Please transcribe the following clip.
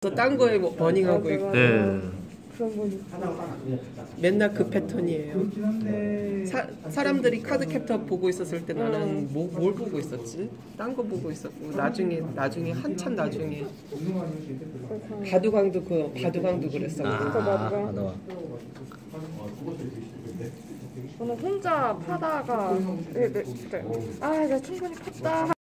또 딴 거에 뭐 버닝하고 있고. 네. 그런 거니. 맨날 그 패턴이에요. 사람들이 카드 캡터 보고 있었을 때 나는 뭘 보고 있었지? 딴 거 보고 있었고 나중에 한참 나중에 바둑왕도 그랬었고. 바둑왕. 저는 혼자 파다가 그래. 아, 내가 충분히 컸다.